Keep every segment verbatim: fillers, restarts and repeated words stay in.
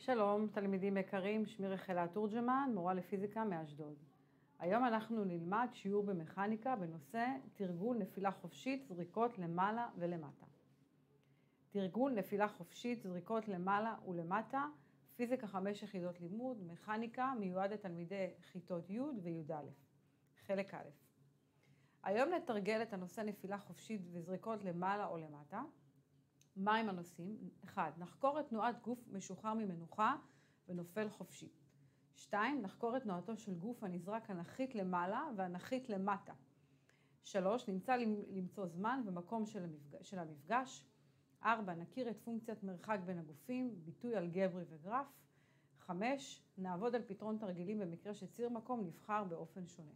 שלום, תלמידים יקרים, שמי רחלה תורג'מן, מורה לפיזיקה מאשדוד. היום אנחנו נלמד שיעור במכניקה בנושא תרגול נפילה חופשית, זריקות למעלה ולמטה. תרגול נפילה חופשית, זריקות למעלה ולמטה, פיזיקה חמש יחידות לימוד, מכניקה מיועד לתלמידי כיתות י' וי"א, חלק א'. היום נתרגל את הנושא נפילה חופשית וזריקות למעלה או למטה. מה הם הנושאים? אחד, נחקור את תנועת גוף משוחרר ממנוחה ונופל חופשי. שתיים, נחקור את תנועתו של גוף הנזרק אנכית למעלה ואנכית למטה. שלוש, נמצא למצוא זמן ומקום של המפגש. של המפגש. ארבע, נכיר את פונקציית מרחק בין הגופים, ביטוי אלגברי וגרף. חמש, נעבוד על פתרון תרגילים במקרה שציר מקום נבחר באופן שונה.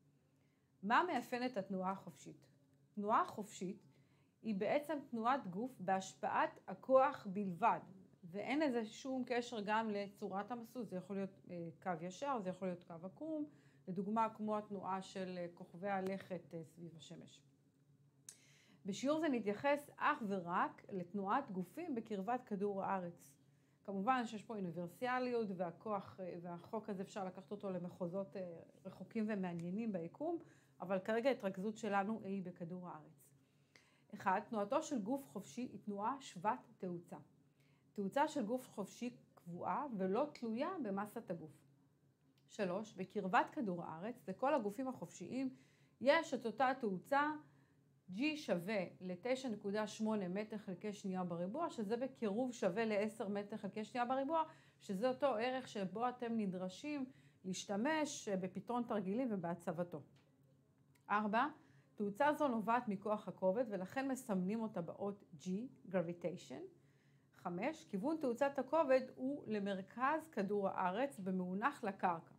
מה מאפיין את התנועה החופשית? תנועה חופשית היא בעצם תנועת גוף בהשפעת הכוח בלבד, ואין לזה שום קשר גם לצורת המסלול. זה יכול להיות קו ישר, זה יכול להיות קו עקום, לדוגמה כמו התנועה של כוכבי הלכת סביב השמש. בשיעור זה נתייחס אך ורק לתנועת גופים בקרבת כדור הארץ. כמובן שיש פה אוניברסליות והכוח, והחוק הזה אפשר לקחת אותו למחוזות רחוקים ומעניינים ביקום, אבל כרגע ההתרכזות שלנו היא בכדור הארץ. אחד, תנועתו של גוף חופשי היא תנועה שוות תאוצה. תאוצה של גוף חופשי קבועה ולא תלויה במסת הגוף. שלוש, בקרבת כדור הארץ, לכל הגופים החופשיים, יש את אותה תאוצה G שווה ל-תשע נקודה שמונה מטר חלקי שנייה בריבוע, שזה בקירוב שווה ל-עשר מטר חלקי שנייה בריבוע, שזה אותו ערך שבו אתם נדרשים להשתמש בפתרון תרגילים ובהצבתו. ארבע, תאוצה זו נובעת מכוח הכובד ולכן מסמנים אותה באות G, gravitation. חמש, כיוון תאוצת הכובד הוא למרכז כדור הארץ במאונח לקרקע.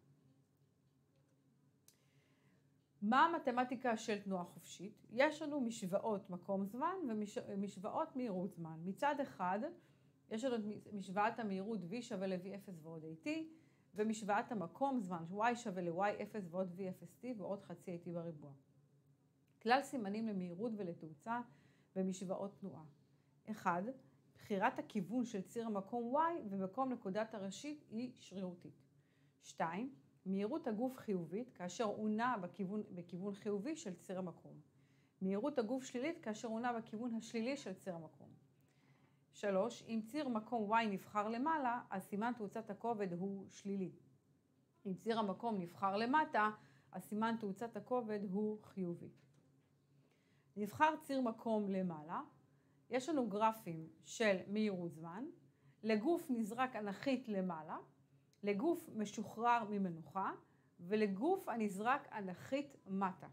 מה המתמטיקה של תנועה חופשית? יש לנו משוואות מקום זמן ומשוואות מהירות זמן. מצד אחד, יש לנו משוואת המהירות V שווה ל-V אפס ועוד A T, ומשוואת המקום זמן Y שווה ל-Y אפס ועוד V אפס T ועוד חצי A T בריבוע. כלל סימנים למהירות ולתאוצה במשוואות תנועה. אחד, בחירת הכיוון של ציר המקום Y ומקום נקודת הראשית היא שרירותית. שתיים, מהירות הגוף חיובית כאשר הוא נע בכיוון, בכיוון חיובי של ציר המקום. מהירות הגוף שלילית כאשר הוא נע בכיוון השלילי של ציר המקום. שלוש, אם ציר מקום Y נבחר למעלה, אז סימן תאוצת הכובד הוא שלילי. אם ציר המקום נבחר למטה, אז סימן תאוצת הכובד הוא חיובי. נבחר ציר מקום למעלה, יש לנו גרפים של מהירות זמן, לגוף נזרק אנכית למעלה, לגוף משוחרר ממנוחה, ולגוף הנזרק אנכית מטה.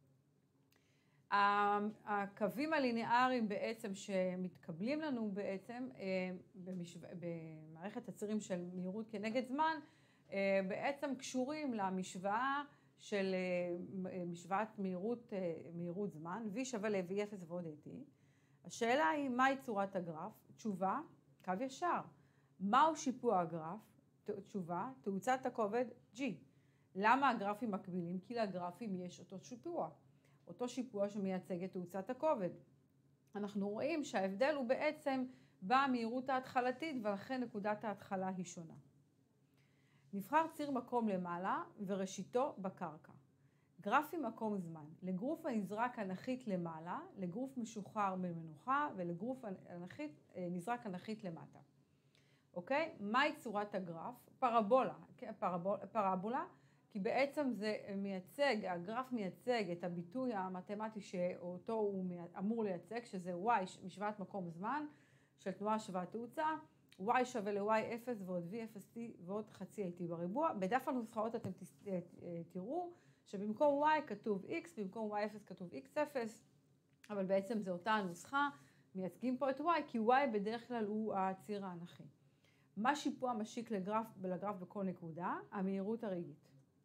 הקווים הליניאריים בעצם שמתקבלים לנו בעצם במשו... במערכת הצירים של מהירות כנגד זמן, בעצם קשורים למשוואה של משוואת מהירות, מהירות זמן, V שווה ל-V אפס ועוד A T. השאלה היא, מהי צורת הגרף? תשובה, קו ישר. מהו שיפוע הגרף? תשובה, תאוצת הכובד G. למה הגרפים מקבילים? כי לגרפים יש אותו שיפוע. אותו שיפוע שמייצג את תאוצת הכובד. אנחנו רואים שההבדל הוא בעצם במהירות ההתחלתית, ולכן נקודת ההתחלה היא שונה. נבחר ציר מקום למעלה וראשיתו בקרקע. גרפי מקום זמן, לגרוף הנזרק אנכית למעלה, לגרוף משוחרר ממנוחה ולגרוף אנכית, נזרק אנכית למטה. אוקיי? מהי צורת הגרף? פרבולה, פרבול, פרבולה, כי בעצם זה מייצג, הגרף מייצג את הביטוי המתמטי שאותו הוא אמור לייצג, שזה Y, משוואת מקום זמן של תנועה שוות תאוצה, Y שווה ל-Y אפס ועוד V אפס T ועוד חצי A T בריבוע. בדף הנוסחאות אתם תראו שבמקום Y כתוב X, במקום Y אפס כתוב X אפס, אבל בעצם זו אותה הנוסחה, מייצגים פה את Y, כי Y בדרך כלל הוא הציר האנכי. מה שיפוע משיק לגרף, לגרף בכל נקודה? המהירות הרגעית.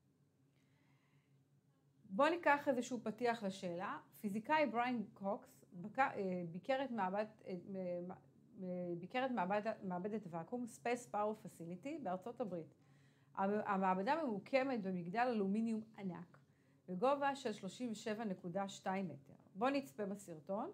בואו ניקח איזשהו פתיח לשאלה. פיזיקאי בריין קוקס ביקר את מעבד, ביקר את מעבד, מעבדת ואקום, Space Power Facility בארצות הברית. המעבדה ממוקמת במגדל אלומיניום ענק, בגובה של שלושים ושבע נקודה שתיים מטר. בואו נצפה בסרטון.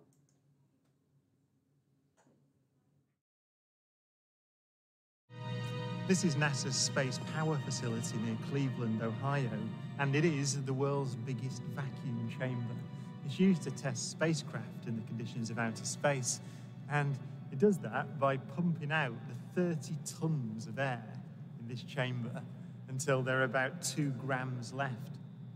This is NASA's Space Power Facility near Cleveland, Ohio, and it is the world's biggest vacuum chamber. It's used to test spacecraft in the conditions of outer space, and it does that by pumping out the thirty tons of air in this chamber until there are about two grams left.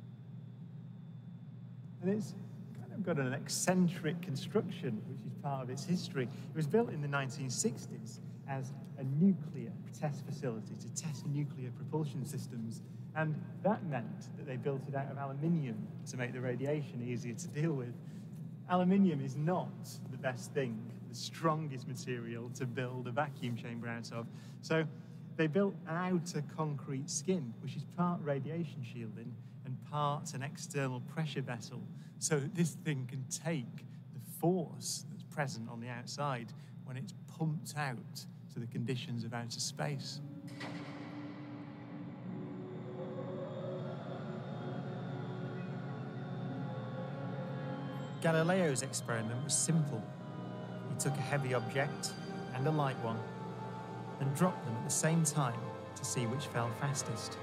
And it's kind of got an eccentric construction, which is part of its history. It was built in the nineteen sixties as a nuclear test facility to test nuclear propulsion systems. And that meant that they built it out of aluminium to make the radiation easier to deal with. Aluminium is not the best thing, the strongest material to build a vacuum chamber out of. So they built an outer concrete skin, which is part radiation shielding and part an external pressure vessel, so that this thing can take the force that's present on the outside when it's pumped out to the conditions of outer space. Galileo's experiment was simple. He took a heavy object and a light one and dropped them at the same time to see which fell fastest.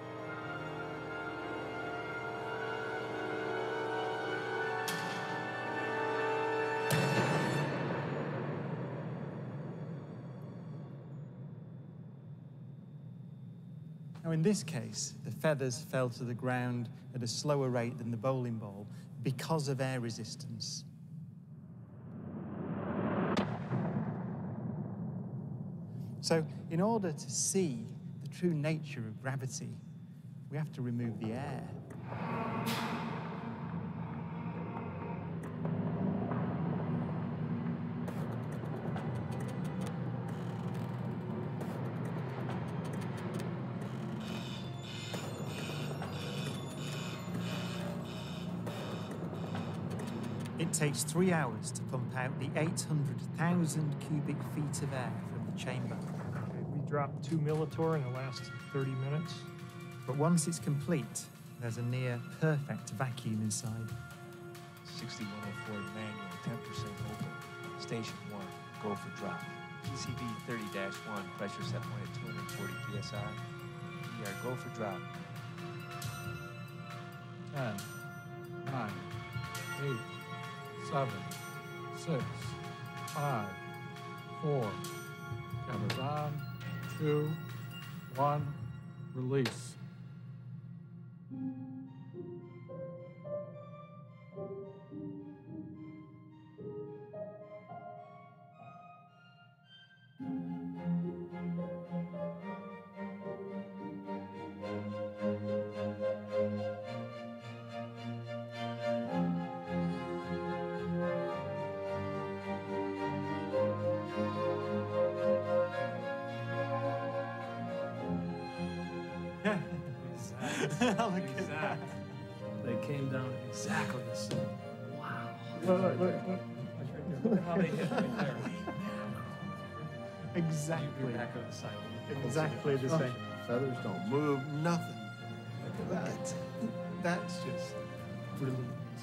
Now, in this case, the feathers fell to the ground at a slower rate than the bowling ball because of air resistance. So, in order to see the true nature of gravity, we have to remove the air. It takes three hours to pump out the eight hundred thousand cubic feet of air from the chamber. Okay, we dropped two Militor in the last thirty minutes. But once it's complete, there's a near perfect vacuum inside. sixty-one oh four manual, ten percent open. Station one, go for drop. P C B thirty dash one, pressure set point at two hundred forty P S I. E R, go for drop. ten, nine, eight, seven, six, five, four, cameras on, two, one, release. Look at that. They came down exactly the same. Wow. Look, look, look, look. Look how they hit right there. Exactly. You're back on the side. Exactly the same. Feathers don't move, nothing. Look at that. That's just brilliant.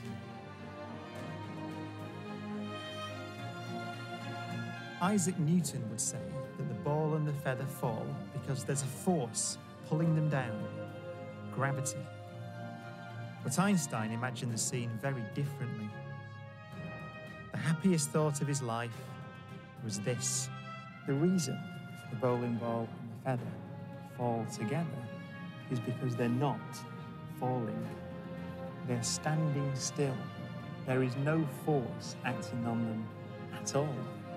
Isaac Newton would say that the ball and the feather fall because there's a force pulling them down, gravity. But Einstein imagined the scene very differently. The happiest thought of his life was this: the reason the bowling ball and the feather fall together is because they're not falling. They're standing still. There is no force acting on them at all.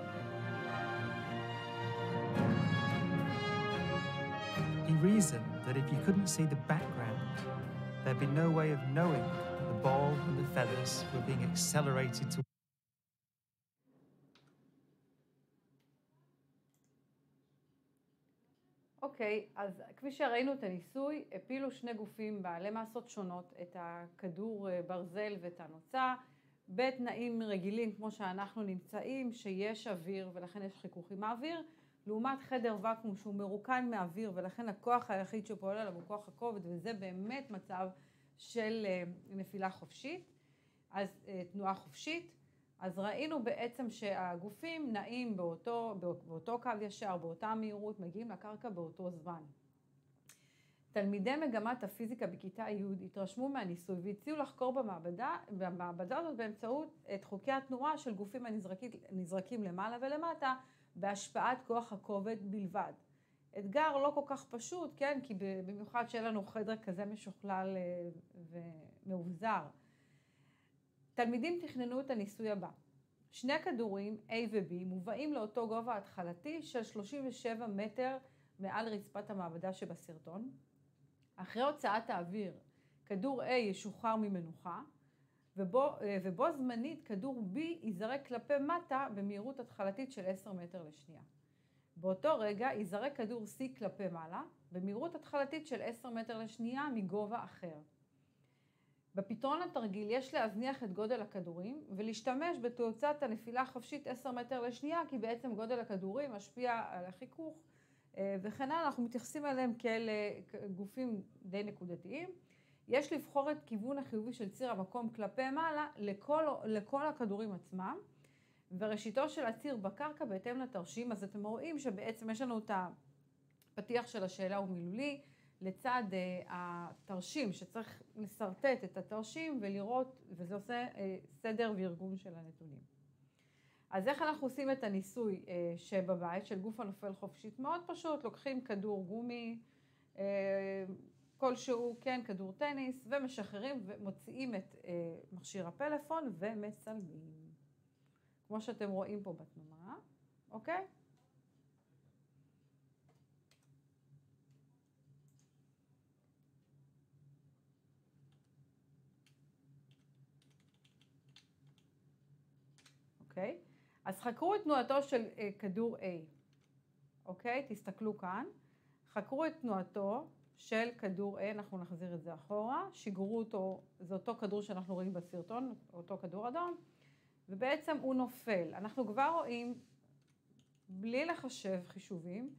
He reasoned that if you couldn't see the background, there'd be no way of knowing that the ball and the feathers were being accelerated to... אוקיי, אז כפי שראינו את הניסוי, הפילו שני גופים בעלי מסות שונות, את הכדור ברזל ואת הנוצה, בתנאים רגילים כמו שאנחנו נמצאים, שיש אוויר ולכן יש חיכוך עם האוויר, לעומת חדר וקום שהוא מרוקן מאוויר ולכן הכוח היחיד שפועל עליו הוא כוח הכובד, וזה באמת מצב של נפילה חופשית, אז תנועה חופשית. אז ראינו בעצם שהגופים נעים באותו, באותו קו ישר, באותה מהירות, מגיעים לקרקע באותו זמן. תלמידי מגמת הפיזיקה בכיתה י' התרשמו מהניסוי והציעו לחקור במעבדה, במעבדה הזאת באמצעות את חוקי התנועה של גופים הנזרקים, נזרקים למעלה ולמטה בהשפעת כוח הכובד בלבד. אתגר לא כל כך פשוט, כן? כי במיוחד שאין לנו חדר כזה משוכלל ומאובזר. תלמידים תכננו את הניסוי הבא. שני כדורים A ו-B מובאים לאותו גובה התחלתי של שלושים ושבע מטר מעל רצפת המעבדה שבסרטון. אחרי הוצאת האוויר, כדור A ישוחרר ממנוחה, ובו, ובו זמנית כדור B ייזרק כלפי מטה במהירות התחלתית של עשרה מטר לשנייה. באותו רגע ייזרק כדור C כלפי מעלה, במהירות התחלתית של עשרה מטר לשנייה מגובה אחר. בפתרון התרגיל יש להזניח את גודל הכדורים ולהשתמש בתאוצת הנפילה החופשית עשרה מטר לשנייה, כי בעצם גודל הכדורים משפיע על החיכוך, וכן אנחנו מתייחסים אליהם כאל גופים די נקודתיים. יש לבחור את כיוון החיובי של ציר המקום כלפי מעלה לכל, לכל הכדורים עצמם, וראשיתו של הציר בקרקע בהתאם לתרשים. אז אתם רואים שבעצם יש לנו את הפתיח של השאלה הוא מילולי, לצד uh, התרשים שצריך לסרטט את התרשים ולראות, וזה עושה uh, סדר וארגון של הנתונים. אז איך אנחנו עושים את הניסוי uh, שבבית של גוף הנופל חופשית? מאוד פשוט, לוקחים כדור גומי, uh, כלשהו, כן, כדור טניס, ומשחררים ומוציאים את uh, מכשיר הפלאפון ומצלמים. כמו שאתם רואים פה בתנועה, אוקיי? אוקיי? אז חקרו את תנועתו של uh, כדור A. אוקיי? תסתכלו כאן. חקרו את תנועתו של כדור A, אנחנו נחזיר את זה אחורה. שיגרו אותו, זה אותו כדור שאנחנו רואים בסרטון, אותו כדור אדום. ובעצם הוא נופל. אנחנו כבר רואים, בלי לחשב חישובים,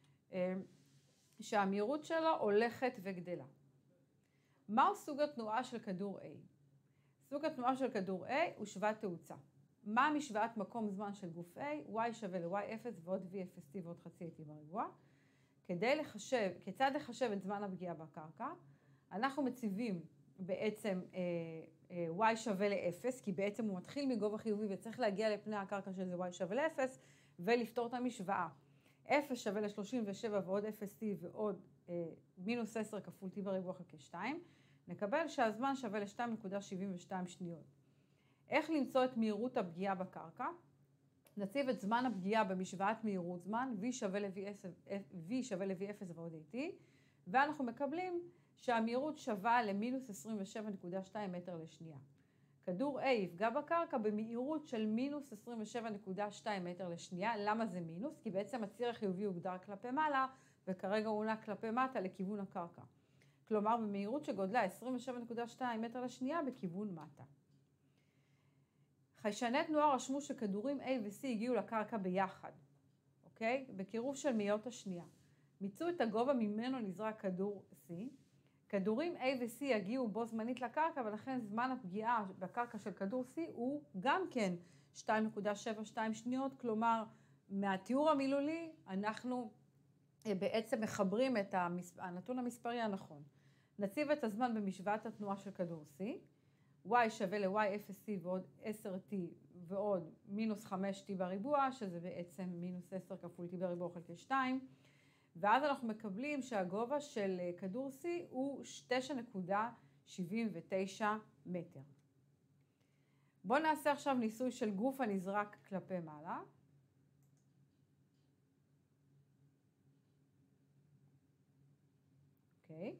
שהמהירות שלו הולכת וגדלה. מהו סוג התנועה של כדור A? סוג התנועה של כדור A הוא שווה תאוצה. מה משוואת מקום זמן של גוף A? Y שווה ל-Y אפס ועוד V אפס T ועוד חצי T בריבוע. כדי לחשב, כיצד לחשב את זמן הפגיעה בקרקע, אנחנו מציבים בעצם y שווה ל-אפס, כי בעצם הוא מתחיל מגובה חיובי וצריך להגיע לפני הקרקע שזה y שווה ל-אפס, ולפתור את המשוואה. אפס שווה ל-שלושים ושבע ועוד אפס t ועוד אה, מינוס עשר כפול t בריבוע חלקי שתיים, נקבל שהזמן שווה ל-שתיים נקודה שבעים ושתיים שניות. איך למצוא את מהירות הפגיעה בקרקע? נציב את זמן הפגיעה במשוואת מהירות זמן, v שווה ל-v אפס ועוד at, ואנחנו מקבלים שהמהירות שווה למינוס עשרים ושבע נקודה שתיים מטר לשנייה. כדור A יפגע בקרקע במהירות של מינוס עשרים ושבע נקודה שתיים מטר לשנייה. למה זה מינוס? כי בעצם הציר החיובי הוגדר כלפי מעלה, וכרגע הוא נע כלפי מטה לכיוון הקרקע. כלומר, במהירות שגודלה עשרים ושבע נקודה שתיים מטר לשנייה בכיוון מטה. חיישני תנועה רשמו שכדורים A ו-C הגיעו לקרקע ביחד, אוקיי? בקירוב של מאיות השנייה. מיצו את הגובה ממנו נזרק כדור C. כדורים A ו-C יגיעו בו זמנית לקרקע, ולכן זמן הפגיעה בקרקע של כדור C הוא גם כן שתיים נקודה שבע שתיים שניות, כלומר, מהתיאור המילולי אנחנו בעצם מחברים את הנתון המספרי הנכון. נציב את הזמן במשוואת התנועה של כדור C, y שווה ל-y אפס t ועוד עשר t ועוד מינוס חמש t בריבוע, שזה בעצם מינוס עשר כפול t בריבוע חלקי שתיים, ואז אנחנו מקבלים שהגובה של כדור C הוא תשע נקודה שבעים ותשע מטר. בואו נעשה עכשיו ניסוי של גוף הנזרק כלפי מעלה. אוקיי.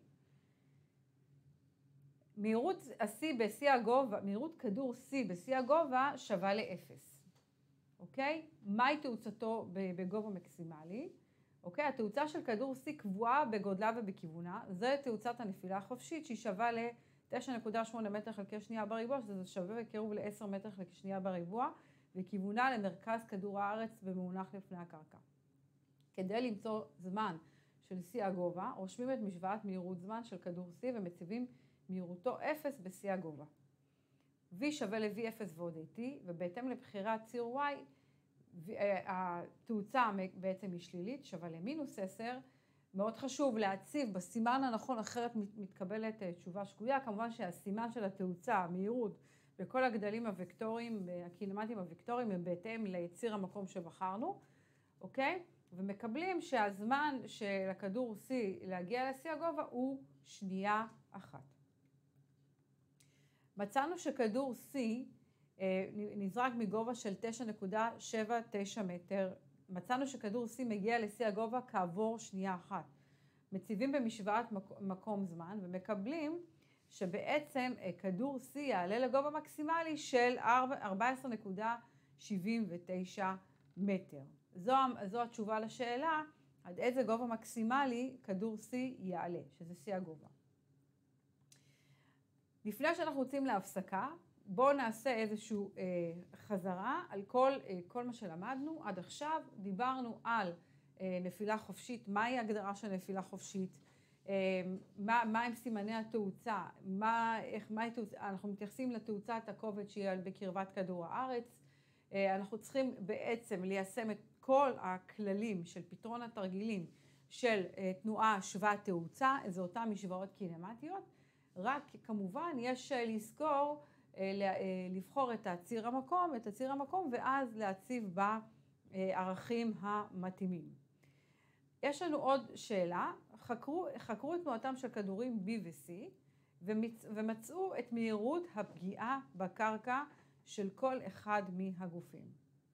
מהירות ה-C בשיא הגובה, מהירות כדור C בשיא הגובה שווה ל-אפס. אוקיי? מהי תאוצתו בגובה מקסימלי? אוקיי, התאוצה של כדור C קבועה בגודלה ובכיוונה. זה תאוצת הנפילה החופשית שהיא שווה ל-תשע נקודה שמונה מטר חלקי שנייה בריבוע, שזה שווה בקירוב ל-עשר מטר חלקי שנייה בריבוע, וכיוונה למרכז כדור הארץ במאונח לפני הקרקע. כדי למצוא זמן של C הגובה, רושמים את משוואת מהירות זמן של כדור C ומציבים מהירותו אפס בשיא הגובה. v שווה ל-v אפס ועוד at, ובהתאם לבחירת ציר y, התאוצה בעצם היא שלילית, שווה למינוס עשר. מאוד חשוב להציב בסימן הנכון, אחרת מתקבלת תשובה שגויה. כמובן שהסימן של התאוצה, המהירות, בכל הגדלים הוקטוריים, הקינמטיים הוקטוריים, הם בהתאם ליציר המקום שבחרנו, אוקיי? ומקבלים שהזמן של הכדור C להגיע לשיא הגובה הוא שנייה אחת. מצאנו שכדור C נזרק מגובה של תשע נקודה שבע תשע מטר. מצאנו שכדור C מגיע לשיא הגובה כעבור שנייה אחת. מציבים במשוואת מקום זמן ומקבלים שבעצם כדור C יעלה לגובה מקסימלי של ארבע עשרה נקודה שבעים ותשע מטר. זו, זו התשובה לשאלה, עד איזה גובה מקסימלי כדור C יעלה, שזה שיא הגובה. לפני שאנחנו רוצים להפסקה, בואו נעשה איזושהי אה, חזרה על כל, אה, כל מה שלמדנו. עד עכשיו דיברנו על אה, נפילה חופשית, מהי ההגדרה של נפילה חופשית, אה, מה, מה הם סימני התאוצה, מה, איך, מה התאוצה, אנחנו מתייחסים לתאוצת הכובד שהיא בקרבת כדור הארץ. אה, אנחנו צריכים בעצם ליישם את כל הכללים של פתרון התרגילים של אה, תנועה שוות תאוצה, זה אותן משוואות קינמטיות, רק כמובן יש לזכור לבחור את הציר המקום, את הציר המקום, ואז להציב בערכים המתאימים. יש לנו עוד שאלה, חקרו, חקרו את תנועתם של כדורים B ו-C, ומצ, ומצאו את מהירות הפגיעה בקרקע של כל אחד מהגופים.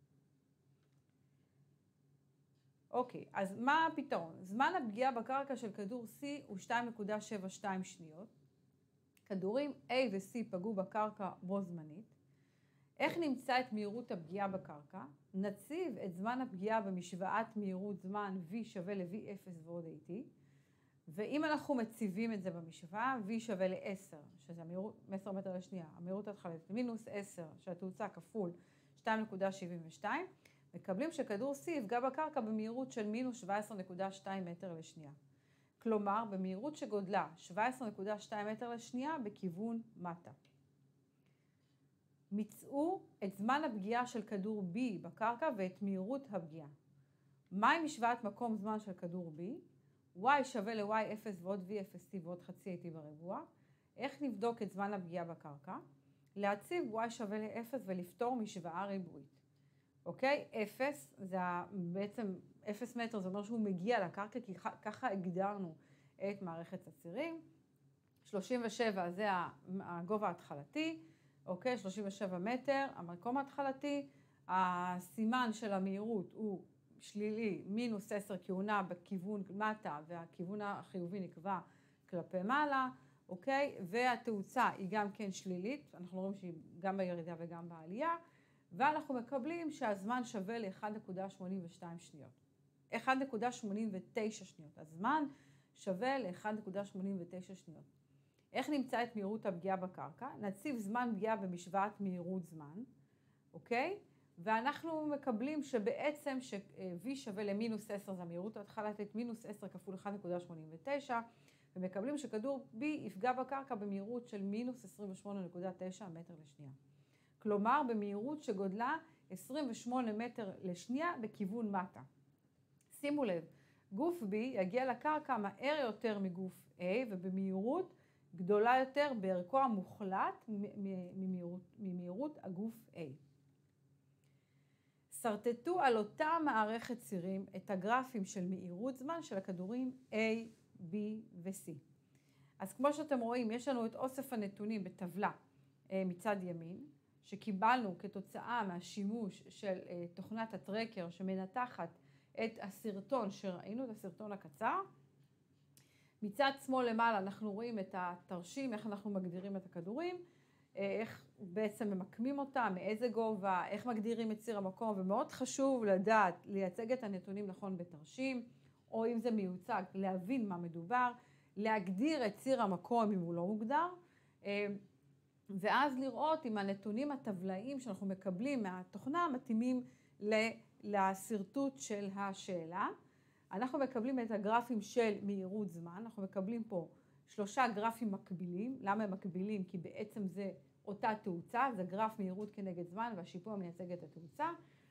אוקיי, אז מה הפתרון? זמן הפגיעה בקרקע של כדור C הוא שתיים נקודה שבע שתיים שניות. כדורים A ו-C פגעו בקרקע בו זמנית. איך נמצא את מהירות הפגיעה בקרקע? נציב את זמן הפגיעה במשוואת מהירות זמן V שווה ל-V אפס ועוד at. ואם אנחנו מציבים את זה במשוואה, V שווה ל-עשר, שזה המהירות, עשר מטר לשנייה, המהירות התחלתית, מינוס עשר, שהתאוצה כפול שתיים נקודה שבעים ושתיים, מקבלים שכדור C יפגע בקרקע במהירות של מינוס שבע עשרה נקודה שתיים מטר לשנייה. כלומר, במהירות שגודלה שבע עשרה נקודה שתיים מטר לשנייה בכיוון מטה. מצאו את זמן הפגיעה של כדור B בקרקע ואת מהירות הפגיעה. מהי משוואת מקום זמן של כדור B? Y שווה ל-Y אפס ועוד V אפס T ועוד חצי at בריבוע. איך נבדוק את זמן הפגיעה בקרקע? להציב Y שווה ל-אפס ולפתור משוואה ריבועית. אוקיי? אפס, זה בעצם אפס מטר, זה אומר שהוא מגיע לקרקע, כי ככה הגדרנו את מערכת הצירים. שלושים ושבע זה הגובה ההתחלתי, אוקיי? שלושים ושבע מטר, המקום ההתחלתי. הסימן של המהירות הוא שלילי, מינוס עשר, כי הוא נע בכיוון מטה, והכיוון החיובי נקבע כלפי מעלה, אוקיי? והתאוצה היא גם כן שלילית, אנחנו רואים שהיא גם בירידה וגם בעלייה, ואנחנו מקבלים שהזמן שווה ל-אחת נקודה שמונים ושתיים שניות. אחת נקודה שמונים ותשע שניות. הזמן שווה ל-אחת נקודה שמונים ותשע שניות. איך נמצא את מהירות הפגיעה בקרקע? נציב זמן פגיעה במשוואת מהירות זמן, אוקיי? ואנחנו מקבלים שבעצם ש-V שווה למינוס עשר, זה המהירות ההתחלתית, מינוס עשר כפול אחת נקודה שמונים ותשע, ומקבלים שכדור B יפגע בקרקע במהירות של מינוס עשרים ושמונה נקודה תשע מטר לשנייה. כלומר, במהירות שגודלה עשרים ושמונה מטר לשנייה בכיוון מטה. שימו לב, גוף B יגיע לקרקע מהר יותר מגוף A, ובמהירות גדולה יותר בערכו המוחלט ממהירות, ממהירות הגוף A. סרטטו על אותה מערכת צירים את הגרפים של מהירות זמן של הכדורים A, B ו-C. אז כמו שאתם רואים, יש לנו את אוסף הנתונים בטבלה מצד ימין, שקיבלנו כתוצאה מהשימוש של תוכנת הטרקר שמנתחת את הסרטון שראינו, את הסרטון הקצר. מצד שמאל למעלה אנחנו רואים את התרשים, איך אנחנו מגדירים את הכדורים, איך בעצם ממקמים אותם, מאיזה גובה, איך מגדירים את ציר המקום, ומאוד חשוב לדעת, לייצג את הנתונים נכון בתרשים, או אם זה מיוצג, להבין מה מדובר, להגדיר את ציר המקום אם הוא לא מוגדר, ואז לראות אם הנתונים הטבלאיים שאנחנו מקבלים מהתוכנה מתאימים לסרטוט של השאלה. אנחנו מקבלים את הגרפים של מהירות זמן, אנחנו מקבלים פה שלושה גרפים מקבילים. למה הם מקבילים? כי בעצם זה אותה תאוצה, זה גרף מהירות כנגד זמן והשיפוע מייצג את התאוצה.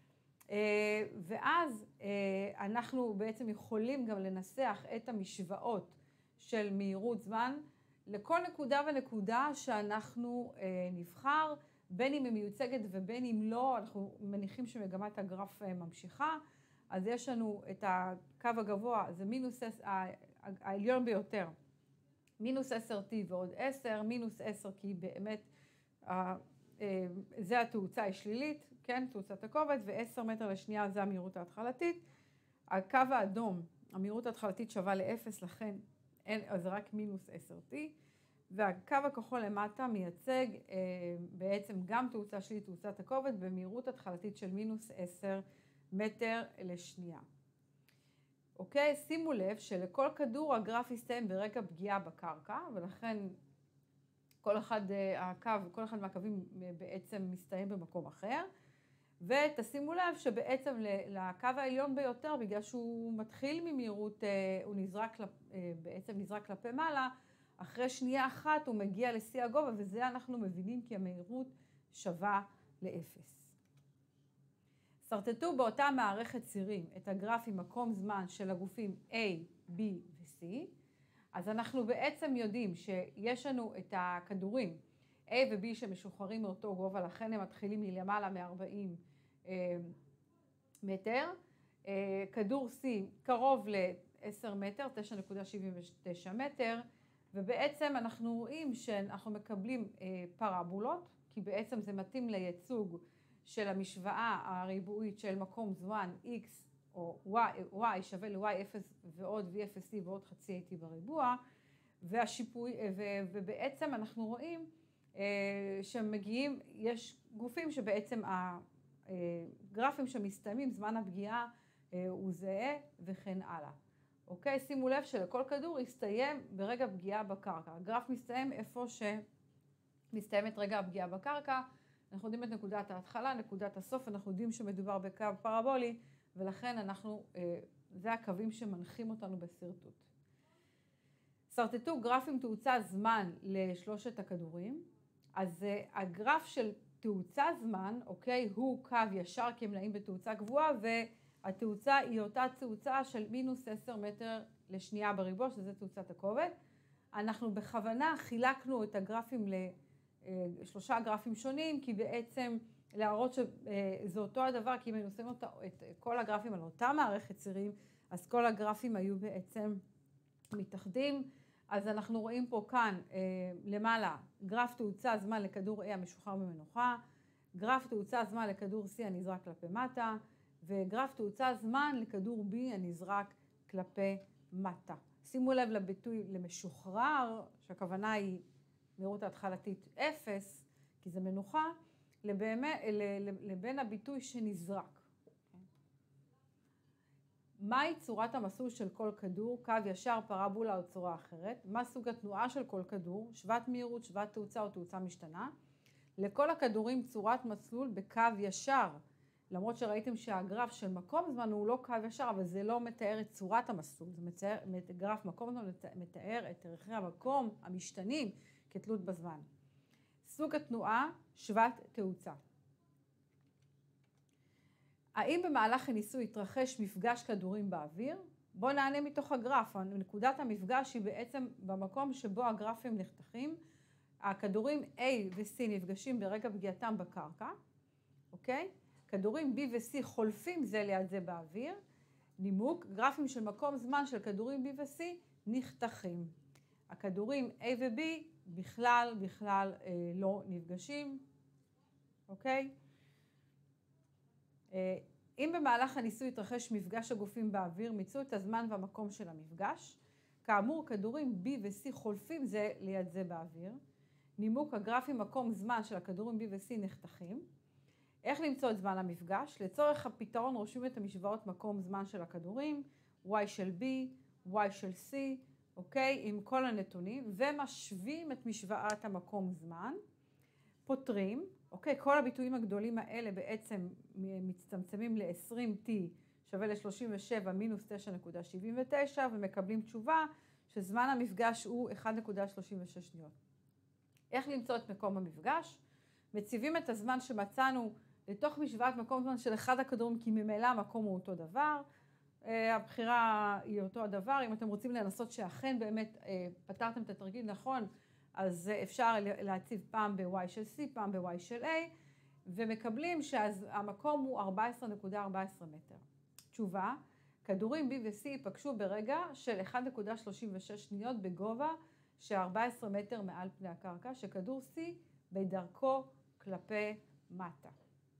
ואז אנחנו בעצם יכולים גם לנסח את המשוואות של מהירות זמן לכל נקודה ונקודה שאנחנו נבחר, בין אם היא מיוצגת ובין אם לא, אנחנו מניחים שמגמת הגרף ממשיכה. אז יש לנו את הקו הגבוה, זה מינוס העליון ביותר, מינוס עשר טי ועוד עשר, מינוס עשר כי באמת זה התאוצה היא שלילית, כן, תאוצת הכובד, ו-עשרה מטר לשנייה זה המהירות ההתחלתית. הקו האדום, המהירות ההתחלתית שווה ל-אפס, לכן אין, אז זה רק מינוס עשר טי, והקו הכחול למטה מייצג אה, בעצם גם תאוצה שלילית, תאוצת הכובד, במהירות התחלתית של מינוס עשרה מטר לשנייה. אוקיי, שימו לב שלכל כדור הגרף יסתיים ברגע פגיעה בקרקע, ולכן כל אחד, הקו, כל אחד מהקווים בעצם מסתיים במקום אחר. ותשימו לב שבעצם לקו העליון ביותר, בגלל שהוא מתחיל ממהירות, הוא נזרק, בעצם נזרק כלפי מעלה, אחרי שנייה אחת הוא מגיע לשיא הגובה, וזה אנחנו מבינים כי המהירות שווה לאפס. סרטטו באותה מערכת צירים את הגרף עם מקום זמן של הגופים A, B ו-C. אז אנחנו בעצם יודעים שיש לנו את הכדורים A ו-B שמשוחררים מאותו גובה, לכן הם מתחילים מלמעלה מ-ארבעים מטר. כדור C קרוב ל-עשרה מטר, תשע נקודה שבעים ותשע מטר, ובעצם אנחנו רואים שאנחנו מקבלים פרבולות, כי בעצם זה מתאים לייצוג של המשוואה הריבועית של מקום זמן X או Y, Y שווה ל-Y אפס ועוד V אפס T ועוד חצי A T בריבוע, והשיפוי, ו, ובעצם אנחנו רואים שמגיעים, יש גופים שבעצם הגרפים שמסתיימים, זמן הפגיעה הוא זהה וכן הלאה. אוקיי, שימו לב שלכל כדור יסתיים ברגע פגיעה בקרקע. הגרף מסתיים איפה שמסתיימת רגע הפגיעה בקרקע. אנחנו יודעים את נקודת ההתחלה, נקודת הסוף, אנחנו יודעים שמדובר בקו פרבולי, ולכן אנחנו, זה הקווים שמנחים אותנו בסרטוט. סרטטו גרף עם תאוצה זמן לשלושת הכדורים. אז הגרף של תאוצה זמן, אוקיי, הוא קו ישר כי הם נעים בתאוצה גבוהה, והתאוצה היא אותה תאוצה של מינוס עשרה מטר לשנייה בריבוע, שזה תאוצת הכובד. אנחנו בכוונה חילקנו את הגרפים לשלושה גרפים שונים, כי בעצם להראות שזה אותו הדבר, כי אם היינו עושים את כל הגרפים על אותה מערכת צירים, אז כל הגרפים היו בעצם מתאחדים. אז אנחנו רואים פה כאן למעלה גרף תאוצה זמן לכדור A המשוחרר במנוחה, גרף תאוצה זמן לכדור C הנזרק כלפי מטה, וגרף תאוצה זמן לכדור B הנזרק כלפי מטה. שימו לב לביטוי למשוחרר, שהכוונה היא מהירות ההתחלתית אפס, כי זה מנוחה, לבין, לבין הביטוי שנזרק. מהי צורת המסלול של כל כדור? קו ישר, פרבולה או צורה אחרת? מה סוג התנועה של כל כדור? שוות מהירות, שוות תאוצה או תאוצה משתנה? לכל הכדורים צורת מסלול בקו ישר. למרות שראיתם שהגרף של מקום זמן הוא לא קו ישר, אבל זה לא מתאר את צורת המסלול. זה מתאר, גרף מקום זמן מתאר את ערכי המקום המשתנים כתלות בזמן. סוג התנועה, שוות תאוצה. האם במהלך הניסוי התרחש מפגש כדורים באוויר? בואו נענה מתוך הגרף. נקודת המפגש היא בעצם במקום שבו הגרפים נחתכים. הכדורים A ו-C נפגשים ברגע פגיעתם בקרקע, אוקיי? כדורים B ו-C חולפים זה ליד זה באוויר. נימוק, גרפים של מקום זמן של כדורים B ו-C נחתכים. הכדורים A ו-B בכלל, בכלל אה, לא נפגשים, אוקיי? אם במהלך הניסוי התרחש מפגש הגופים באוויר, מיצו את הזמן והמקום של המפגש. כאמור, כדורים B ו-C חולפים זה ליד זה באוויר. נימוק, הגרפים מקום זמן של הכדורים B ו-C נחתכים. איך למצוא את זמן המפגש? לצורך הפתרון רושמים את המשוואות מקום זמן של הכדורים, Y של B, Y של C, אוקיי, עם כל הנתונים, ומשווים את משוואת המקום זמן. פותרים, אוקיי, כל הביטויים הגדולים האלה בעצם מצטמצמים ל-עשרים טי שווה ל-שלושים ושבע מינוס תשע נקודה שבעים ותשע, ומקבלים תשובה שזמן המפגש הוא אחת נקודה שלושים ושש שניות. איך למצוא את מקום המפגש? מציבים את הזמן שמצאנו לתוך משוואת מקום זמן של אחד הכדורים, כי ממילא המקום הוא אותו דבר. הבחירה היא אותו הדבר. אם אתם רוצים לנסות שאכן באמת פתרתם את התרגיל נכון, אז אפשר להציב פעם ב-y של C, פעם ב-y של A, ומקבלים שהמקום הוא ארבע עשרה נקודה ארבע עשרה מטר. תשובה, כדורים B ו-C ייפגשו ברגע של אחת נקודה שלושים ושש שניות בגובה של ארבע עשרה מטר מעל פני הקרקע, שכדור C בדרכו כלפי מטה.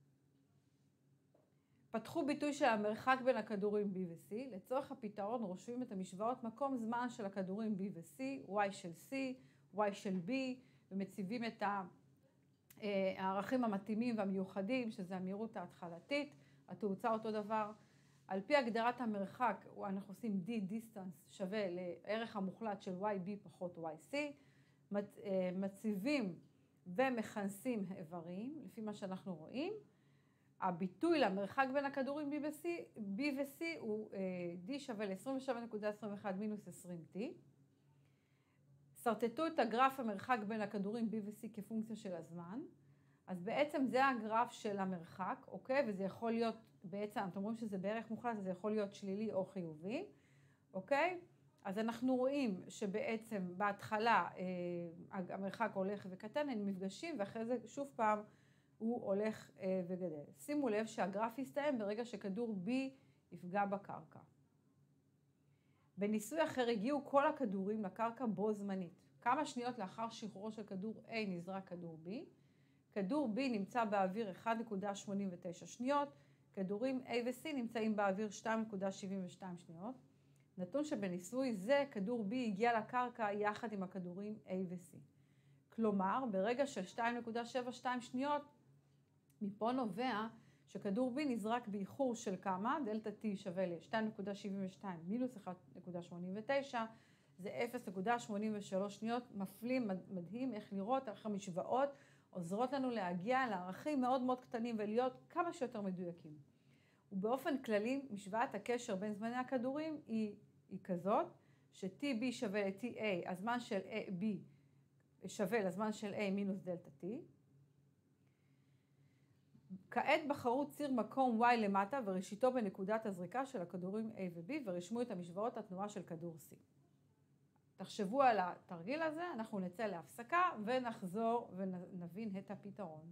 פתחו ביטוי של המרחק בין הכדורים B ו-C. לצורך הפתרון רושמים את המשוואות מקום זמן של הכדורים B ו-C, y של C, y של B, ומציבים את הערכים המתאימים והמיוחדים, שזה המהירות ההתחלתית, התאוצה אותו דבר. על פי הגדרת המרחק, אנחנו עושים D, distance, שווה לערך המוחלט של yb פחות yc, מציבים ומכנסים איברים, לפי מה שאנחנו רואים. הביטוי למרחק בין הכדורים B ו-C, B ו-C הוא D שווה ל-עשרים ושבע נקודה עשרים ואחת מינוס עשרים T. סרטטו את הגרף המרחק בין הכדורים B ו-C כפונקציה של הזמן. אז בעצם זה הגרף של המרחק, אוקיי? וזה יכול להיות, בעצם, אתם רואים שזה בערך מוחלט, זה יכול להיות שלילי או חיובי, אוקיי? אז אנחנו רואים שבעצם בהתחלה המרחק הולך וקטן, הם מפגשים, ואחרי זה שוב פעם הוא הולך וגדל. שימו לב שהגרף יסתיים ברגע שכדור B יפגע בקרקע. בניסוי אחר הגיעו כל הכדורים לקרקע בו זמנית. כמה שניות לאחר שחרורו של כדור A נזרק כדור B. כדור B נמצא באוויר אחת נקודה שמונים ותשע שניות, כדורים A ו-C נמצאים באוויר שתיים נקודה שבעים ושתיים שניות. נתון שבניסוי זה כדור B הגיע לקרקע יחד עם הכדורים A ו-C. כלומר, ברגע של שתיים נקודה שבעים ושתיים שניות, מפה נובע שכדור B נזרק באיחור של כמה, דלטה T שווה ל-שתיים נקודה שבעים ושתיים מינוס אחת נקודה שמונים ותשע, זה אפס נקודה שמונים ושלוש שניות. מפלים, מדהים איך לראות, איך המשוואות עוזרות לנו להגיע לערכים מאוד מאוד קטנים ולהיות כמה שיותר מדויקים. ובאופן כללי, משוואת הקשר בין זמני הכדורים היא, היא כזאת, ש-T B שווה ל-T A, הזמן של B שווה לזמן של A מינוס דלטה T. כעת בחרו ציר מקום Y למטה וראשיתו בנקודת הזריקה של הכדורים A ו-B ורשמו את המשוואות התנועה של כדור C. תחשבו על התרגיל הזה, אנחנו נצא להפסקה ונחזור ונבין את הפתרון.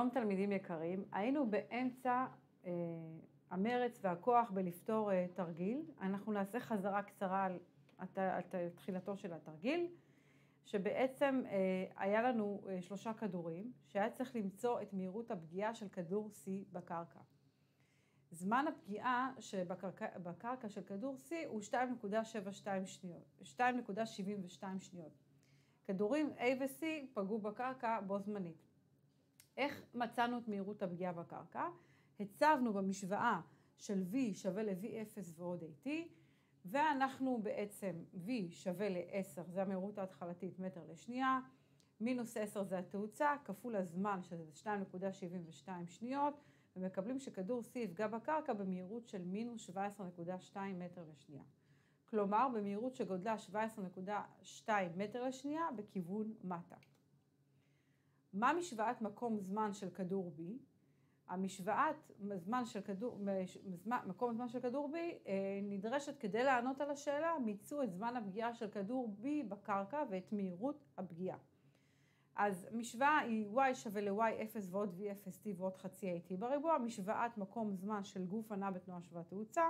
שלום תלמידים יקרים, היינו באמצע אה, המרץ והכוח בלפתור אה, תרגיל. אנחנו נעשה חזרה קצרה על, על תחילתו של התרגיל, שבעצם אה, היה לנו אה, שלושה כדורים, שהיה צריך למצוא את מהירות הפגיעה של כדור C בקרקע. זמן הפגיעה שבקרקע, בקרקע של כדור C הוא שתיים נקודה שבע שתיים שניות, שתיים נקודה שבעים ושתיים שניות. כדורים A ו-C פגעו בקרקע בו זמנית. איך מצאנו את מהירות הפגיעה בקרקע? הצבנו במשוואה של V שווה ל-V אפס ועוד A T, ואנחנו בעצם V שווה ל-עשר, זה המהירות ההתחלתית מטר לשנייה, מינוס עשר זה התאוצה, כפול הזמן שזה שתיים נקודה שבעים ושתיים שניות, ומקבלים שכדור C יפגע בקרקע במהירות של מינוס שבע עשרה נקודה שתיים מטר לשנייה. כלומר, במהירות שגודלה שבע עשרה נקודה שתיים מטר לשנייה בכיוון מטה. מה משוואת מקום זמן של כדור B? המשוואת זמן של כדור, מקום זמן של כדור B נדרשת כדי לענות על השאלה, מיצו את זמן הפגיעה של כדור B בקרקע ואת מהירות הפגיעה. אז משוואה היא y שווה ל-y אפס ועוד v אפס t ועוד חצי at בריבוע, משוואת מקום זמן של גוף הנע בתנועה שווה תאוצה.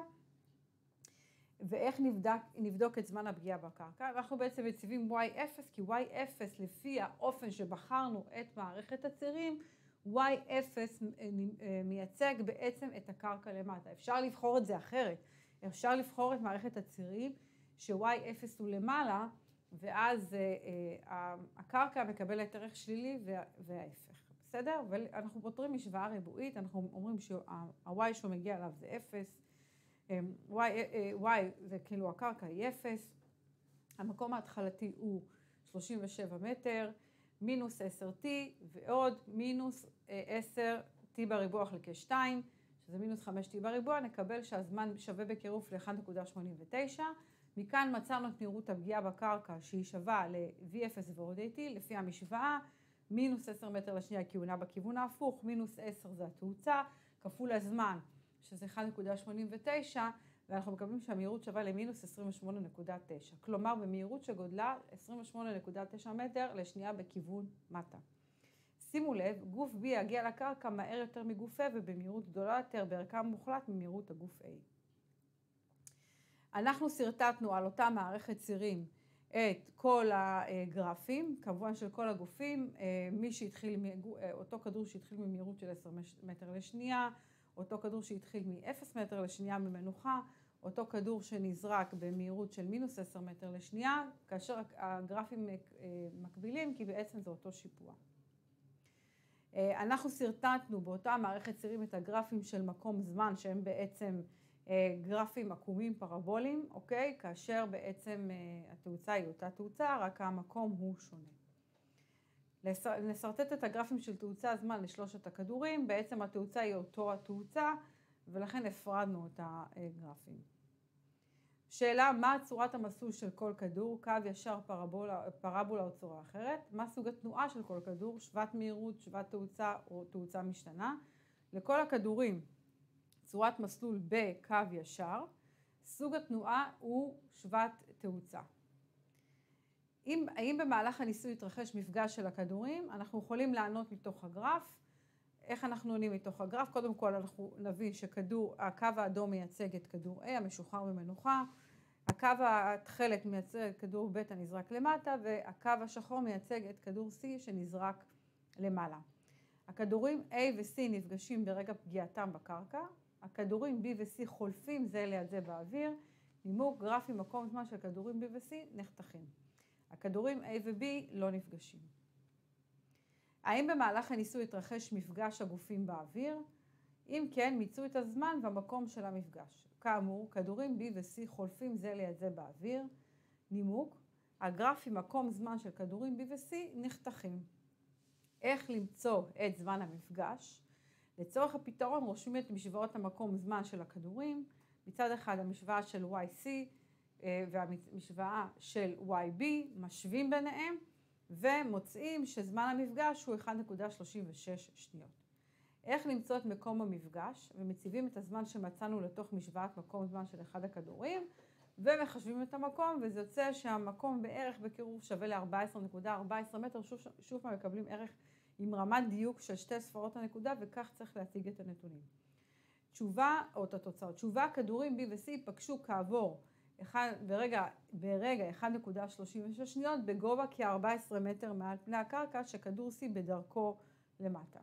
ואיך נבדק, נבדוק את זמן הפגיעה בקרקע? אנחנו בעצם מציבים y אפס, כי y אפס לפי האופן שבחרנו את מערכת הצירים, y אפס מייצג בעצם את הקרקע למטה. אפשר לבחור את זה אחרת. אפשר לבחור את מערכת הצירים ש-y אפס הוא למעלה, ואז אה, הקרקע מקבלת ערך שלילי וההפך. בסדר? ואנחנו פותרים משוואה ריבועית, אנחנו אומרים שה-y שהוא מגיע אליו זה אפס, y, y זה כאילו הקרקע היא אפס, המקום ההתחלתי הוא שלושים ושבע מטר, מינוס עשר t ועוד מינוס עשר t בריבוע חלקי שתיים, שזה מינוס חמש t בריבוע, נקבל שהזמן שווה בקירוב ל-אחת נקודה שמונים ותשע. מכאן מצאנו את מהירות הפגיעה בקרקע שהיא שווה ל-V אפס ועוד A T לפי המשוואה, מינוס עשר מטר לשנייה כי הוא נע בכיוון ההפוך, מינוס עשר זה התאוצה, כפול הזמן שזה אחת נקודה שמונים ותשע, ואנחנו מקבלים שהמהירות שווה למינוס עשרים ושמונה נקודה תשע. כלומר, במהירות שגודלה עשרים ושמונה נקודה תשע מטר לשנייה בכיוון מטה. שימו לב, גוף B יגיע לקרקע מהר יותר מגוף A ובמהירות גדולה יותר בערכם מוחלט ממהירות הגוף A. אנחנו סרטטנו על אותה מערכת צירים את כל הגרפים, כמובן של כל הגופים, מי שהתחיל, אותו כדור שהתחיל ממהירות של עשרה מטר לשנייה, אותו כדור שהתחיל מ-אפס מטר לשנייה ממנוחה, אותו כדור שנזרק במהירות של מינוס עשר מטר לשנייה, כאשר הגרפים מקבילים, כי בעצם זה אותו שיפוע. אנחנו סרטטנו באותה מערכת צירים את הגרפים של מקום זמן, שהם בעצם גרפים עקומים פרבולים, אוקיי? כאשר בעצם התאוצה היא אותה תאוצה, רק המקום הוא שונה. נסרטט את הגרפים של תאוצה זמן לשלושת הכדורים, בעצם התאוצה היא אותו התאוצה, ולכן הפרדנו את הגרפים. שאלה, מה צורת המסלול של כל כדור? קו ישר, פרבולה, פרבולה או צורה אחרת? מה סוג התנועה של כל כדור? שוות מהירות, שוות תאוצה או תאוצה משתנה? לכל הכדורים, צורת מסלול בקו ישר, סוג התנועה הוא שוות תאוצה. אם, האם במהלך הניסוי התרחש מפגש של הכדורים, אנחנו יכולים לענות מתוך הגרף. איך אנחנו עונים מתוך הגרף? קודם כל אנחנו נבין שכדור, הקו האדום מייצג את כדור A, המשוחרר במנוחה, הקו התכלת מייצג את כדור ב' הנזרק למטה, והקו השחור מייצג את כדור C שנזרק למעלה. הכדורים A ו-C נפגשים ברגע פגיעתם בקרקע, הכדורים B ו-C חולפים זה ליד זה באוויר, נימוק גרפי מקום זמן של כדורים B ו-C נחתכים. הכדורים A ו-B לא נפגשים. האם במהלך הניסוי התרחש מפגש הגופים באוויר? אם כן, מיצו את הזמן והמקום של המפגש. כאמור, כדורים B ו-C חולפים זה ליד זה באוויר. נימוק, הגרפי מקום זמן של כדורים B ו-C נחתכים. איך למצוא את זמן המפגש? לצורך הפתרון רושמים את משוואות המקום זמן של הכדורים. מצד אחד המשוואה של Y C והמשוואה של Y B, משווים ביניהם ומוצאים שזמן המפגש הוא אחת נקודה שלושים ושש שניות. איך למצוא את מקום המפגש? ומציבים את הזמן שמצאנו לתוך משוואת מקום זמן של אחד הכדורים ומחשבים את המקום, וזה יוצא שהמקום בערך בקירוב שווה ל-ארבע עשרה נקודה ארבע עשרה מטר, שוב, שוב מקבלים ערך עם רמת דיוק של שתי ספרות הנקודה, וכך צריך להציג את הנתונים. תשובה, או את התוצאות, תשובה, כדורים B ו-C פגשו כעבור אחד, ברגע, ברגע אחת נקודה שלושים ושש שניות בגובה כ-ארבעה עשר מטר מעל פני הקרקע, שכדור C בדרכו למטה.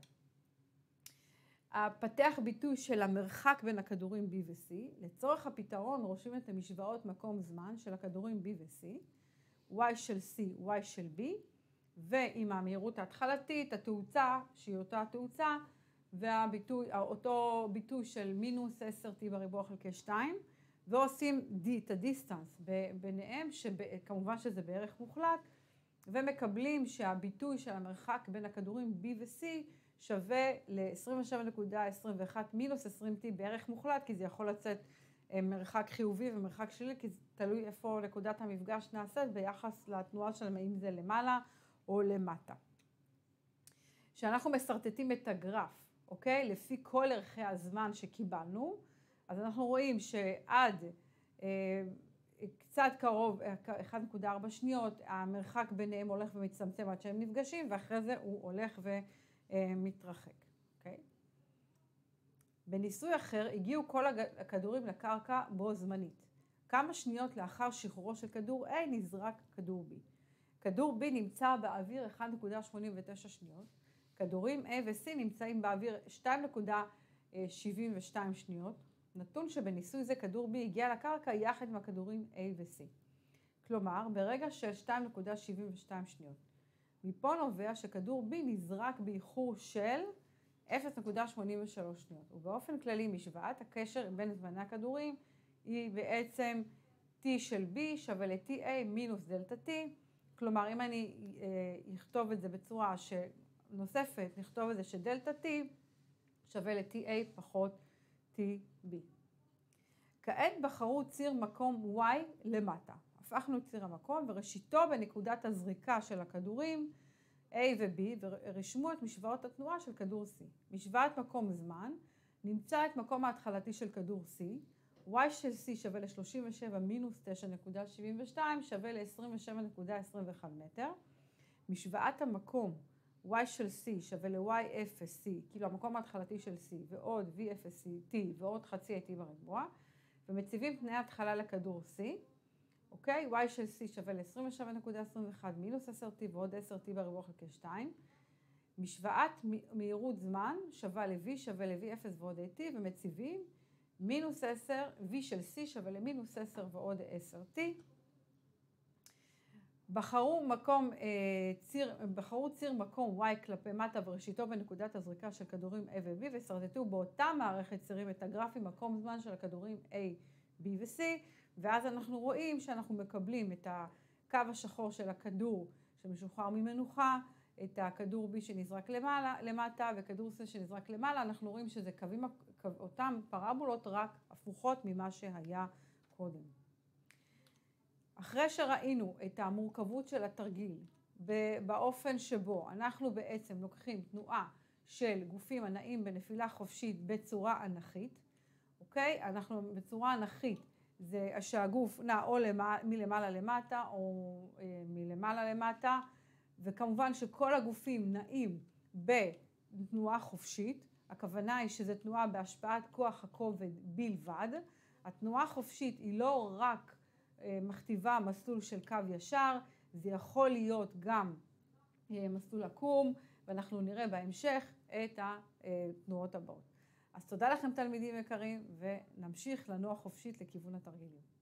הפתח ביטוי של המרחק בין הכדורים B ו-C, לצורך הפתרון רושמים את המשוואות מקום זמן של הכדורים B ו-C, Y של C, Y של B, ועם המהירות ההתחלתית, התאוצה, שהיא אותה התאוצה, והביטוי, אותו ביטוי של מינוס עשר T בריבוע חלקי שתיים, ועושים D, את הדיסטנס ביניהם, שכמובן שזה בערך מוחלט, ומקבלים שהביטוי של המרחק בין הכדורים B ו-C שווה ל-עשרים ושבע נקודה עשרים ואחת מינוס עשרים T בערך מוחלט, כי זה יכול לצאת מרחק חיובי ומרחק שלילי, כי זה תלוי איפה נקודת המפגש נעשית ביחס לתנועה של אם זה למעלה או למטה. כשאנחנו מסרטטים את הגרף, אוקיי? לפי כל ערכי הזמן שקיבלנו, אז אנחנו רואים שעד אה, קצת קרוב, אחת נקודה ארבע שניות, המרחק ביניהם הולך ומצטמצם עד שהם נפגשים, ואחרי זה הוא הולך ומתרחק, אוקיי? בניסוי אחר הגיעו כל הכדורים לקרקע בו זמנית. כמה שניות לאחר שחרורו של כדור A נזרק כדור B. כדור B נמצא באוויר אחת נקודה שמונים ותשע שניות, כדורים A ו-C נמצאים באוויר שתיים נקודה שבעים ושתיים שניות, נתון שבניסוי זה כדור B הגיע לקרקע יחד עם הכדורים A ו-C. כלומר, ברגע של שתיים נקודה שבעים ושתיים שניות. מפה נובע שכדור B נזרק באיחור של אפס נקודה שמונים ושלוש שניות. ובאופן כללי משוואת הקשר בין זמני הכדורים היא בעצם T של B שווה ל-T A מינוס דלטה T. כלומר, אם אני אכתוב את זה בצורה נוספת, נכתוב את זה שדלטה T שווה ל-T A פחות T B. כעת בחרו ציר מקום Y למטה. הפכנו את ציר המקום וראשיתו בנקודת הזריקה של הכדורים A ו-B ורשמו את משוואות התנועה של כדור C. משוואת מקום זמן נמצא את מקום ההתחלתי של כדור C. Y של C שווה ל-שלושים ושבע מינוס תשע נקודה שבעים ושתיים שווה ל-עשרים ושבע נקודה עשרים ואחת מטר. משוואת המקום Y של C שווה ל-Y אפס C, כאילו המקום ההתחלתי של C, ועוד V אפס T ועוד חצי T בריבוע, ומציבים תנאי התחלה לכדור C, אוקיי? Y של C שווה ל-עשרים ושבע נקודה עשרים ואחת מינוס עשר T ועוד עשר T בריבוע חלקי שתיים. משוואת מהירות זמן שווה ל-V שווה ל-V אפס ועוד T, ומציבים מינוס עשר, V של C שווה למינוס עשר ועוד עשר T. בחרו מקום, ציר, בחרו ציר מקום Y כלפי מטה וראשיתו בנקודת הזריקה של כדורים A ו-B וסרטטו באותה מערכת צירים את הגרף עם מקום זמן של הכדורים A, B ו-C, ואז אנחנו רואים שאנחנו מקבלים את הקו השחור של הכדור שמשוחרר ממנוחה, את הכדור B שנזרק למעלה, למטה וכדור C שנזרק למעלה. אנחנו רואים שזה קווים, אותם פרבולות רק הפוכות ממה שהיה קודם. אחרי שראינו את המורכבות של התרגיל באופן שבו אנחנו בעצם לוקחים תנועה של גופים הנעים בנפילה חופשית בצורה אנכית, אוקיי? אנחנו בצורה אנכית זה שהגוף נע או מלמעלה למטה או מלמעלה למטה, וכמובן שכל הגופים נעים בתנועה חופשית. הכוונה היא שזו תנועה בהשפעת כוח הכובד בלבד. התנועה החופשית היא לא רק מכתיבה מסלול של קו ישר, זה יכול להיות גם מסלול עקום, ואנחנו נראה בהמשך את התנועות הבאות. אז תודה לכם תלמידים יקרים, ונמשיך לנוע חופשית לכיוון התרגילים.